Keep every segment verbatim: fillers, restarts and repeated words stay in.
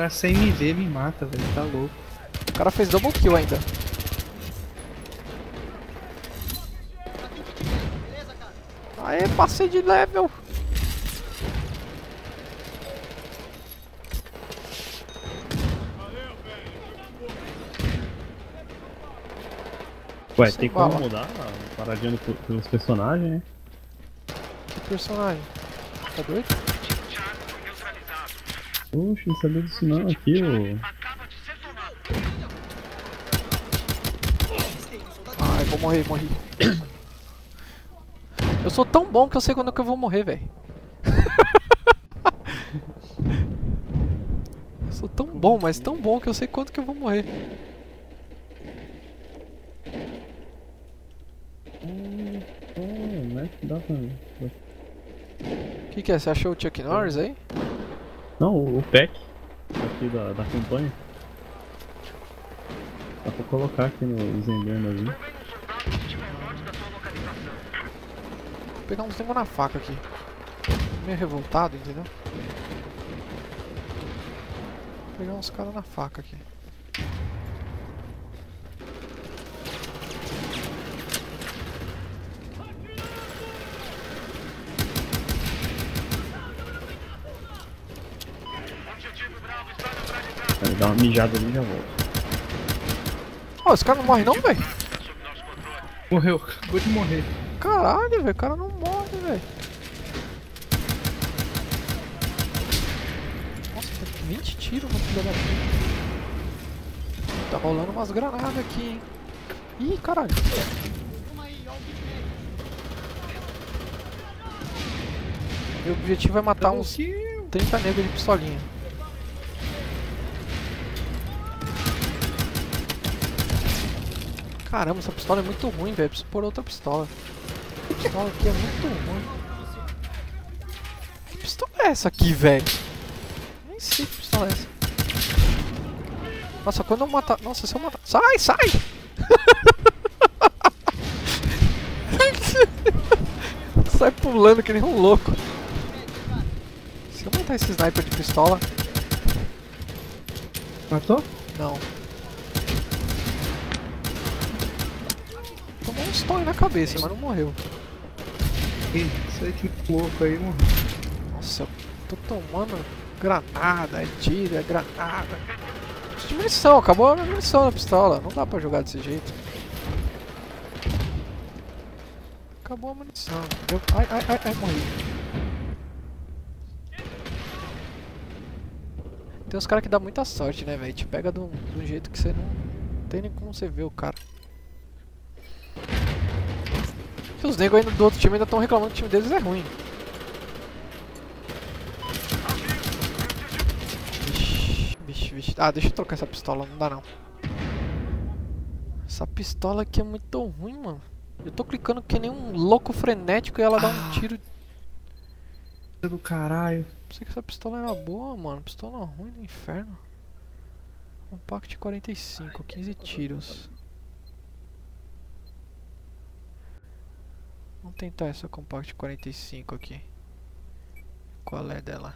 cara sem me ver me mata, velho. Tá louco. O cara fez double kill ainda. Aê, passei de level. Ué, Sem tem como bala. mudar a paradinha do- pelos personagens, né? Que personagem? Tá doido? Poxa, não sabia disso não, aqui o... Ai, vou morrer, morri. Eu sou tão bom que eu sei quando é que eu vou morrer, velho. Eu sou tão bom, mas tão bom que eu sei quando que eu vou morrer. Hum, oh, né? Dá pra... O que, que é? Você achou o Chuck Norris aí? Não, o pack aqui da, da campanha. Dá pra colocar aqui nos emblemas ali. Vou pegar uns negócios na faca aqui. Meio revoltado, entendeu? Vou pegar uns caras na faca aqui. Aí dá uma mijada ali e já volta. Ó, esse cara não morre não, velho? Morreu, acabou de morrer. Caralho, velho, o cara não morre, velho. Nossa, tem vinte tiros no filho da puta. Tá rolando umas granadas aqui, hein. Ih, caralho. Meu objetivo é matar uns trinta negros de pistolinha. Caramba, essa pistola é muito ruim, velho. Preciso pôr outra pistola. Essa pistola aqui é muito ruim. Que pistola é essa aqui, velho? Nem sei que pistola é essa. Nossa, quando eu matar... Nossa, se eu matar... Sai, sai! Sai pulando que nem um louco. Se eu matar esse sniper de pistola... Matou? Não. Tomou um stone na cabeça, mas não morreu. Ih, isso aí que louco aí, morreu. Nossa, eu tô tomando granada, é tiro, é granada. De munição, acabou a munição na pistola. Não dá pra jogar desse jeito. Acabou a munição. Eu... Ai, ai, ai, ai, morri. Tem uns caras que dá muita sorte, né, velho? Te pega de um, de um jeito que você não tem nem como você ver o cara. E os negros ainda do outro time ainda estão reclamando que o time deles é ruim. Vixe, vixe, vixe. Ah, deixa eu trocar essa pistola, não dá não. Essa pistola aqui é muito ruim, mano. Eu tô clicando que nem um louco frenético e ela dá um tiro. Do caralho. Pensei que essa pistola era boa, mano. Pistola ruim do inferno. Compact quarenta e cinco, quinze tiros. Vamos tentar essa Compact quarenta e cinco aqui. Qual é dela?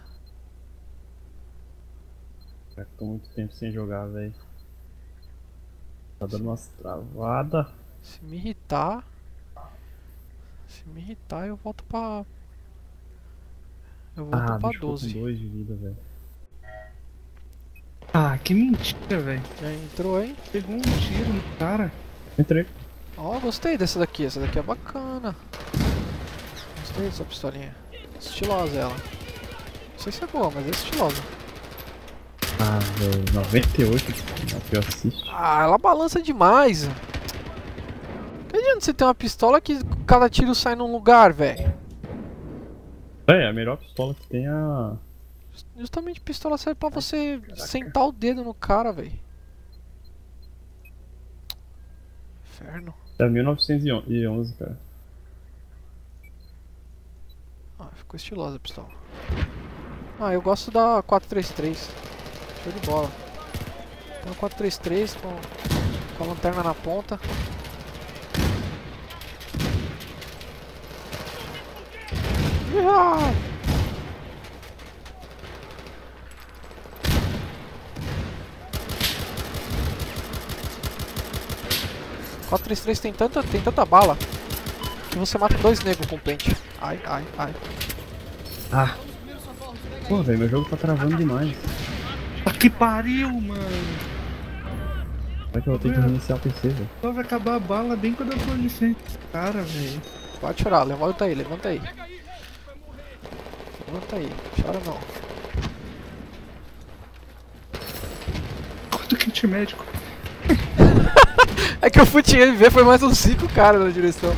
Já tô muito tempo sem jogar, velho. Tá dando umas travadas. Se me irritar... Se me irritar eu volto pra... Eu volto Ah, pra bicho, ficou doze. com dois de vida, velho. Ah, que mentira, velho. Já entrou aí? Pegou um tiro no cara. Entrei. Ó, oh, gostei dessa daqui. Essa daqui é bacana. Gostei dessa pistolinha. Estilosa ela. Não sei se é boa, mas é estilosa. Ah, velho, noventa e oito, é pior assiste. Ah, ela balança demais. Que adianta você ter uma pistola que cada tiro sai num lugar, velho? É, a melhor pistola que tem é a... Justamente pistola serve pra você sentar o dedo no cara, velho. Inferno. É a mil novecentos e onze, cara. Ah, ficou estilosa a pistola. Ah, eu gosto da quatro três três. Show de bola. Tem uma quatro três três com, com a lanterna na ponta. Iha! quatro três três tem tanta, tem tanta bala que você mata dois negros com pente. Ai, ai, ai. Ah! Pô, velho, meu jogo tá travando demais. Ah, que pariu, mano. Vai que eu vou ter que reiniciar o P C, velho. Só vai acabar a bala bem quando eu tô de frente. Cara, velho. Pode chorar, levanta aí, levanta aí. Levanta aí, chora não. Quanto kit médico? É que eu fui te ver, foi mais uns cinco caras na direção.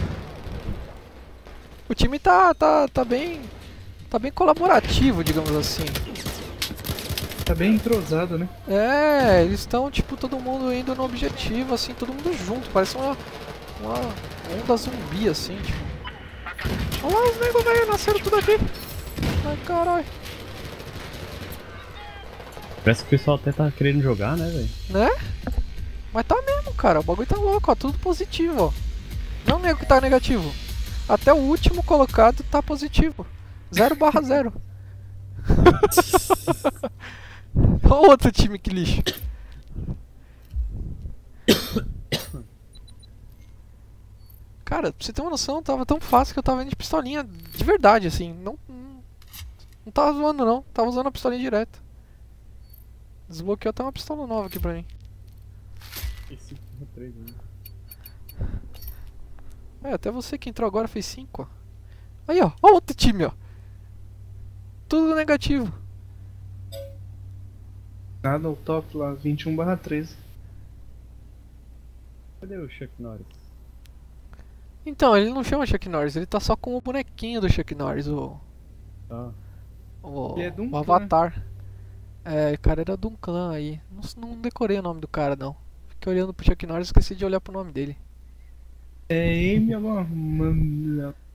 O time tá, tá, tá bem, tá bem colaborativo, digamos assim. Tá bem entrosado, né? É, eles estão tipo todo mundo indo no objetivo, assim, todo mundo junto. Parece uma, uma onda zumbi, assim, tipo. Olha lá os negros, velho, nasceram tudo aqui. Ai, caralho. Parece que o pessoal até tá querendo jogar, né, velho? Né? Mas tá mesmo, cara. O bagulho tá louco, ó. Tudo positivo, ó. Não nego que tá negativo. Até o último colocado tá positivo. zero barra zero. Olha outro time que lixo. Cara, pra você ter uma noção, tava tão fácil que eu tava indo de pistolinha de verdade, assim. Não, não, não tava zoando, não. Tava usando a pistolinha direto. Desbloqueou até uma pistola nova aqui pra mim. Esse três, né? É, até você que entrou agora fez cinco, ó. Aí, ó. Ó outro time, ó. Tudo negativo. Nada ao top lá, vinte e um barra treze. Cadê o Chuck Norris? Então, ele não chama Chuck Norris, ele tá só com o bonequinho do Chuck Norris, o... Ah, O, Ele é de um o clã. Avatar. É, o cara era de um clã aí. Não, não decorei o nome do cara, não. Fiquei olhando pro Chuck Norris e esqueci de olhar pro nome dele. É Amy alguma... Mano...